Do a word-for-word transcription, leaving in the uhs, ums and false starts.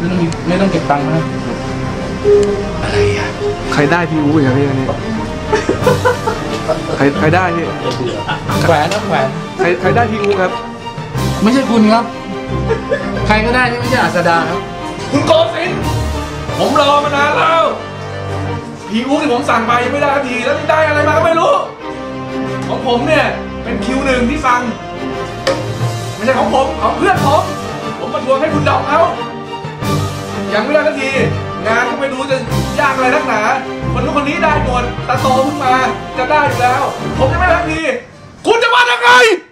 ไม่ต้องไม่ต้องเก็บตังค์นะอะไรอ่ะใครได้พี่อู๋อย่างนี้นี่ใครใครได้พี่แขวนนะแขวนใครใครได้พี่อู๋ครับไม่ใช่คุณครับใครก็ได้ที่ไม่ใช่อัศดาครับคุณโกศินทร์ผมรอมานานแล้วพี่อู๋ที่ผมสั่งไปยังไม่ได้ทีแล้วนี่ได้อะไรมาก็ไม่รู้ของผมเนี่ยเป็นคิวหนึ่งที่สั่งไม่ใช่ของผมของเพื่อนผมผมมาทวงให้คุณดอกเขายังไม่ได้ทันทีงานก็ไม่รู้จะยากอะไรนักหนาคนนู้นคนนี้ได้หมดตาโตขึ้นมาจะได้อยู่แล้วผมยังไม่ได้ทันทีคุณจะมายังไง